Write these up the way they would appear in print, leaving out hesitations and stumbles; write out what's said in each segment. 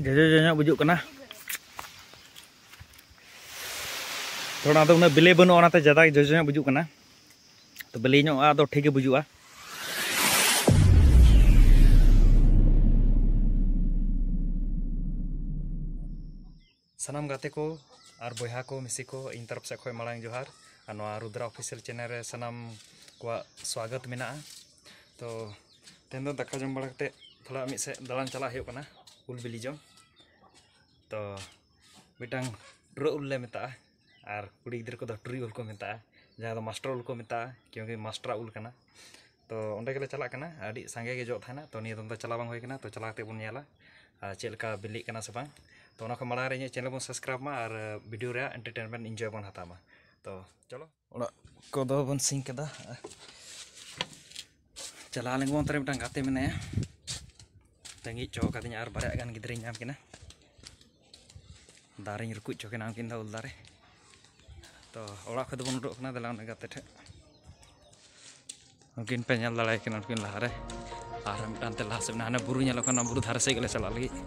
Jojo bujuk kena. Thora तो उन्हें बिले बनो आना ज़्यादा जोजो बुजुक कना तो बिले तो ठीक बुजुआ सानाम गाते को और बहा को मिसी को इन तरफ से खय मांग जोहार और रुद्रा ऑफिशियल चैनल रे सानाम को स्वागत मेना तो तेन दाका जम बड़ा थोड़ा मिद से दालान चला होना उल बिली जम तो मिटांग टुरा उल ले मेता और कुड़ी गिद्र को टुरी उल को मेता जहाँ मास्टर उल को मेता क्योंकि मास्टर उल कना तो अंडे के चला कना अड़ी सांगे के जो थाना तो निया दम चला बांग होय कना तो चलाते बन नेला चेलका बिली कना से बांग तो उना को माला रे चैनल बन सब्सक्राइब मा और वीडियो रे एंटरटेनमेंट एंजॉय बन हतामा तो चलो ओड़ा को दो बन सिंग कदा चला लेंगे अंतरे मिटांग गाते मेनाया तंगी चो कदिन और बारे गान गिद्रे नाम किना दारे रुकु चोके नाम किन उल दारे तो ओड़ा खद बन उडोकना दला गाते ठे उनकिन पे नेल दाड़ाय किन उनकिन लहारे और मिटांते लहा से हाने बुरु नेल कना बुरु धारे से गेले चला लगी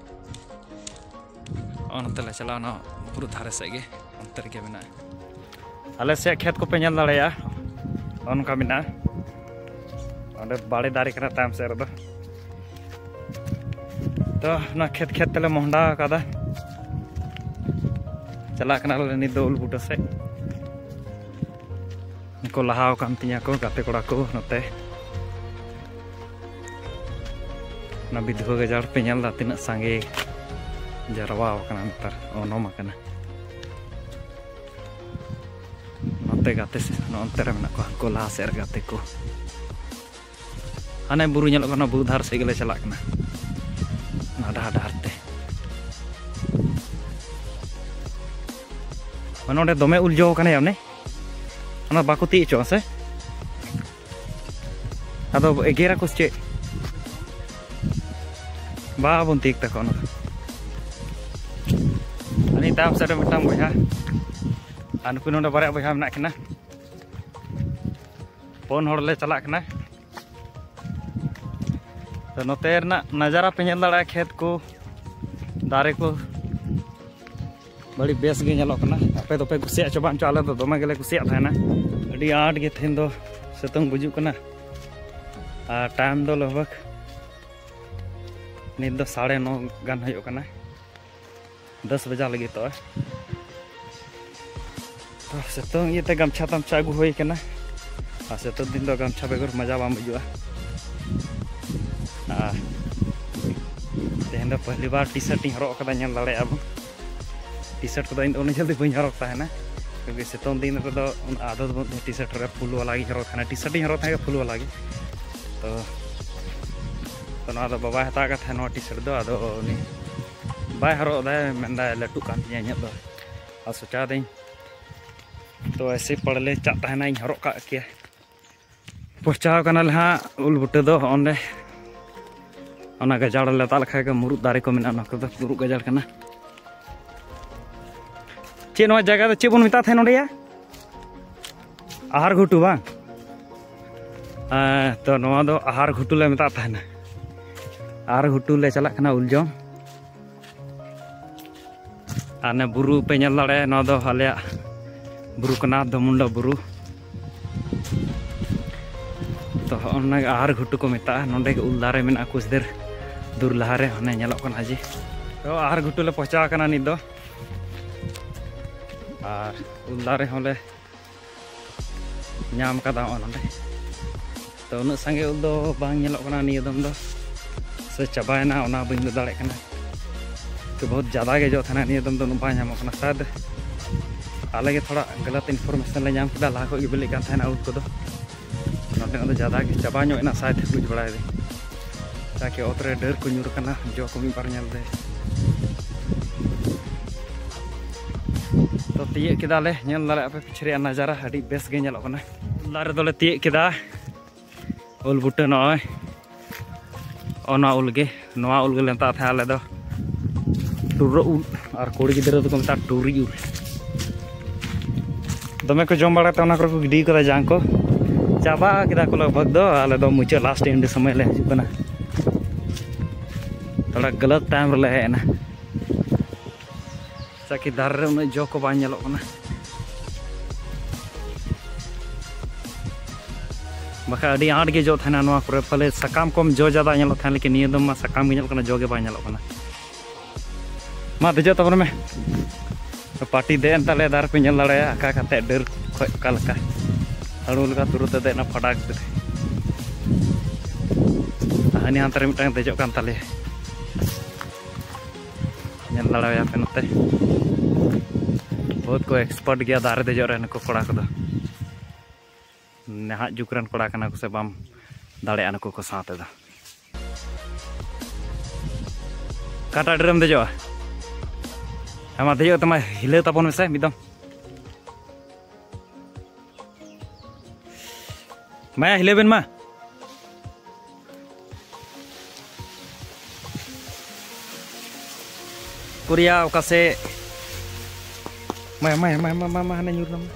अनते ले चला ना बुरु धारे से गे अंतर के मेना आले से खेत को पे नेल दाड़ाया अनका मेना अंडे बाड़े दारे कना ताम से रदो तो ना खेत खेत तले मोहंडा कादा चला कना नि दो उल बुटा से को लहाव कान तिया को गाते कोड़ा को नते ना विधवा गजाड़ पे नेलदा तिना सांगे जरवा कना नतर ओनोमा कना नते गाते से नते रे मेना को लहा से गाते को हाने बुरु नेल कना बुरु धार से गेले चला कना नाडा डारते मनोडे दमे उल जो कने हमने अना बाको ती चो से अदो एगेरा कुछ चे बा बन तीक तक अना अनि ताम सरे मटाम बया अनकु नोडे बारे बया मेना कना फोन होड़ले चला कना तो नोते नजारा पे नेल दाड़ा खेत को दारे को बड़ी बेस गे नेलो कना आपे दोपे कुसिया चो बांचो आले तो दमे गेले कुसिया थाना अड़ी आट गे थेन दो सितुंग बुजुक कना आ टाइम दो लगभग नित दो 9:30 गान होयो कना 10 बजा लगी तो सितुंग ये ते गमछा तमछा अगु होई कना आ सितुंग दिन दो गमछा बेगर मजा बाम बुजुआ तेहन पहली बार टी शर्ट हरक कदा नेल दाड़े अब टी शर्ट को इन जल्दी बी हरक ताना क्योंकि सितुंग दिन रे आदत बन टी शर्ट रे फुल वाला गी हरक थाना टी शर्ट हरक था फुल वाला गी तो ना दो बाबा हता का था टी शर्ट दो आदो उनी बाय हरक दा मेंदा लटू कान तिया इन दो आ सोचा दई तो ऐसे पड़ले चा ताना इन हरक का के पहुंचाव कना लहा उल बुटे दो ओंडे ओना गजाड़ ले ता लखा के मुरुद दारे को मेना नको दो मुरुद गजाड़ कना चे नो जगह चे बन मिता थे नोडिया आहार घुटू बांग तो नवा दो आहार घुटू ले मिता था ना आहार घुटू ले चला कना उलजों आने बुरु पे नेल दाड़े नो दो हाले बुरु कना दमुंडा बुरु तो ओना आहार घुटू को मिता नोडे के उल दारे मेना कुछ देर दूर लहारे हने नेलो कना जी तो आहार घुटू ले पहुंचा कना नि दो और उल दारे होले नाम कदा ओनडे तो उन संगे उल दो बांग नेलो कना निया दम दो से चाबायना ओना बइन दो दाड़े कना तो बहुत ज़्यादा के जो थाना निया दम दो बा नाम कना शायद आले के थोड़ा गलत इन्फॉर्मेशन ले नाम कदा लाहा को बिली कान थाना उल को दो नोटे ज़्यादा के चाबा ना शायद बुझ बड़ा ताकि उतरे डर को ᱧᱩᱨ कना जो को मी बार नेल दे तो तीय केदाले नेल दाले आपे पिछरे नजारा अड़ी बेस गे नेलो कना दारे दोले तीय केदा उल बुटे नय ओना उल गे नवा उल गे लेता था आले दो टुरो उल और कोड़ी गिदरे दो को मता टुरी उल दमे को जम बड़ा तना को गिडी करा जांग को चाबा केदा को लगभग दो आले दो मुचे लास्ट एंड समय ले हजु कना थोड़ा गलत टाइम रे है ना Caki darar udah jo ko banyak loh kena. Maka adi aad ge jo thana noa kore pale sakam kom jo jada nyalok than lekin niya dom ma sakam ge nyalok kana jo ge ba nyalok kana. Ma dejo tabon me. Party de entale dar pe nyal lare aka kate der khoi kalka. Halu leka turut de na phadak de. Ani antare mitang dejo kan tale. Nyal lare ya penote. बहुत को expert गया दारे दे जोरे नको कोड़ा को नहा जुकरन कोड़ा कना को से बाम दाड़े अनको को साथ दा काटा ड्रम दे जो हम दे जो तमा हिले तपन में से मिदम मैं हिले बेन मा कुरिया ओका से Mama hana nyur nama.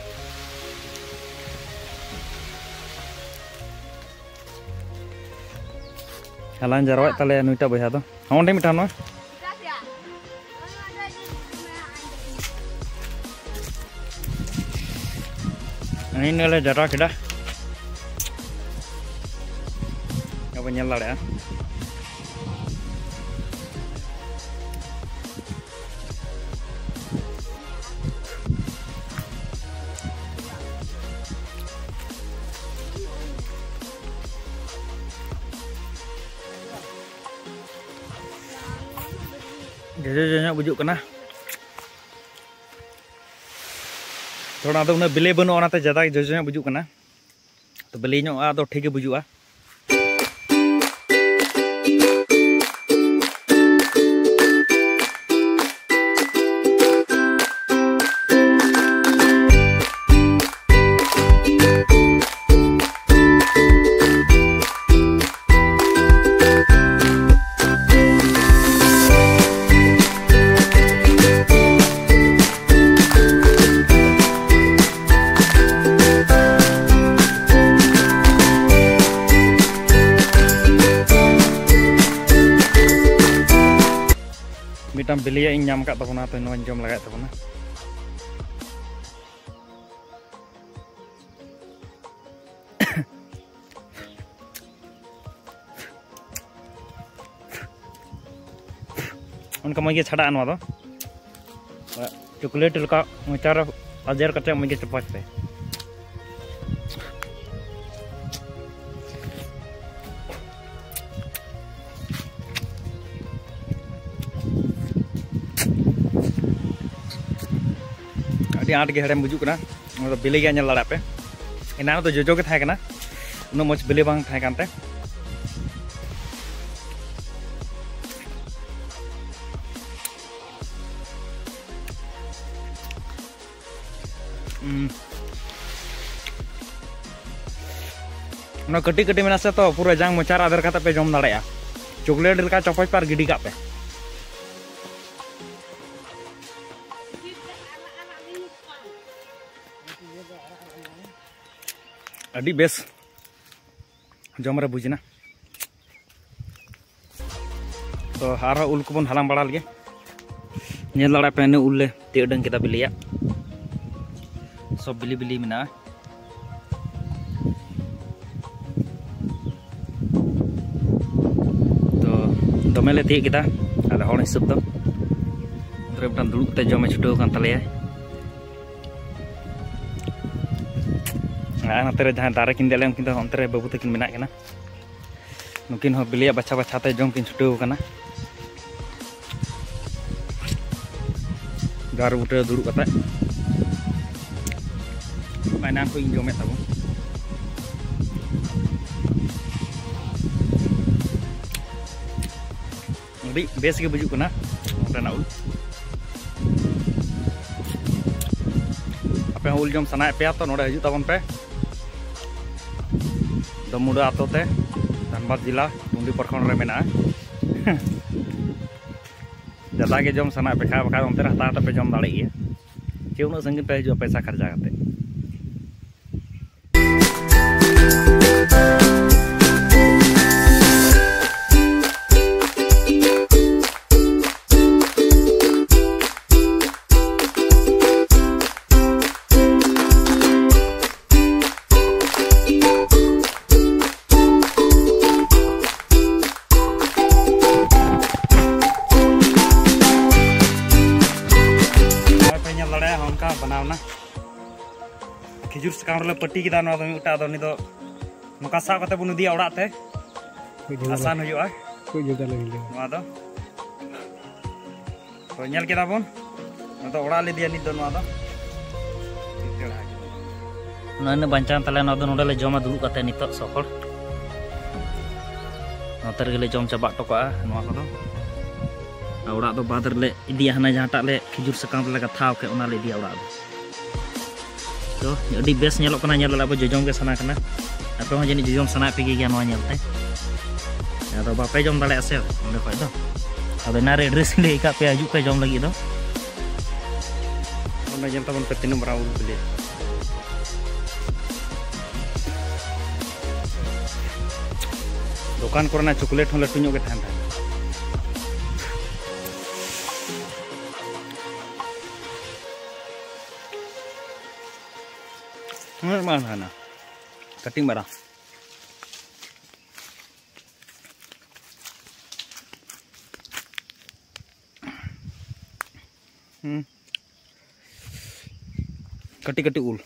Halan jarawat tale anu ita boya to. Onde mitan no. Ini nele jara kida. Apa nyala ya? Jajan bujuk kena. Thora तो उन्हें बिले बनो आना तो ज़्यादा jajan bujuk kena. तो बिले नो आ तो ठीक है बुजुआ. Mitam beli yang nyam kat tapona atau nonjom lagat tapona. उनका मुझे छड़ा अनवा दो चॉकलेट का मुचारा अजर कच्चा मुझे चपाच पे अभी आठ के हेड़े बुजुक ना मतलब बिले गया nyal लड़ा पे इना तो जोजो के थाए कना उन मच बिले बांग थाए कांते ना कटी कटी में से तो पूरा जांग मचार आदर काता पे जम दाड़ेया चॉकलेट का चपाच पार गिडी का पे अड़ी बेस जमरे बुझना तो हारा उल को बन हलाम बड़ा लगे नेल लड़ा पे उल ले ते डंग केदा बिलिया सब बिली बिली मिना तो दमे ले ते केदा आले हण हिसाब दो उधर बटन दुड़ुब ते जमे छुटो कान तलेया नते जहाँ दारे किन दिले उनकिन अंतरे बाबू तकिन मेना कना नुकिन हो बिलिया बच्चा बच्चाते जम किन छुटो कना गार बुटे दुड़ुब कते मैना को इन जमे तबो अभी बेस के बुजुक कना रेना उल आपे उल जम सनाय पे तो नोडे हजू तबन पे दमुड़ा आतोते धनबाद जिला टुंडी प्रखंड रे मेना जदा के जम सना पे खा बखा अंतर हता पे जम दाड़े गया के उन संगीन पे जो पैसा खर्चा करते खिजुर साकाम रे पट्टी किदा नवा दो मिटा दो नि दो नोका साब कते बन इदिया ओड़ा ते आसान हुआ कोई जुदा लगी नवा दो तो नेल केदा बन नवा ओड़ा ले दिया नि दो नवा दो नने बांचान तले नवा दो नोडे ले जमा दुरु कते नितो सफल नोतर गेले जम चाबा टोका नवा को दो ओड़ा दो बादर ले इदिया हना जहाटा ले खिजुर साकाम ले कथाव के ओना ले इदिया ओड़ा दो तो अभी बेस नेलो कना नेल ला जोजम के सना कना आपे हो जनी जोजम सना पे गया नवा नेलते अदो बापे जम दाले आसे ओंडे खय दो अबे नारे एड्रेस ले का पे हजू पे जम लगी दो ओंडे जम तबन पे तीन बरा उल बिले दुकान कोरना चॉकलेट हो लटू ᱧᱚᱜ गे थान mana cutting barang kati ul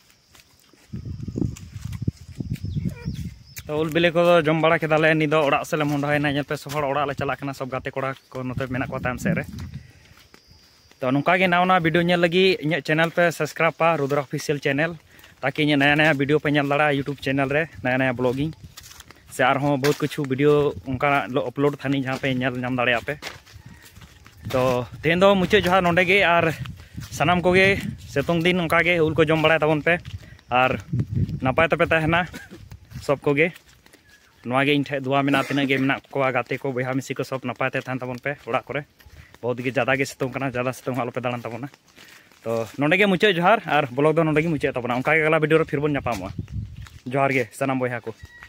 तो उल बिले को जम बड़ा केदाले नि दो ओड़ा से ले मोंडायना पे सोहर ओड़ा ले चला कना सब गाते कोड़ा को नते मेना को ताम से रे तो नोका गे नावना वीडियो नेल लगी इᱧ चैनल पे सब्सक्राइब पा रुद्रा ऑफिशियल चैनल ताकि इन नया वीडियो पे नेल दाड़ा यूट्यूब चैनल रे नया ब्लॉगिंग से आरहों बहुत कुछ वीडियो उनका अपलोड थानी जहाँ पे नेल नाम दाड़ा पे तो तेन दो मुचे जोहार नोंडे गे आर सनाम को गे सेतोंग दिन उनका गे उल को जम बड़ा तबन पे आर नपाय तपे तहना सब को गे नवा गे इन ठे दुआ मेना तिना गे मेना को गाते को बहा मिसी को सब नपाय ते थान तबन पे ओड़ा करे बहुत गे ज़्यादा गे सितोंग कना ज़्यादा सितोंग आलो पे दाड़ान तबना तो नोंडे गे मुचे जोहार आर ब्लॉग दो नोंडे गे मुचे तबना उनका गे गला वीडियो रे फिर बन नापामो जोहार गे सनाम बयहा को।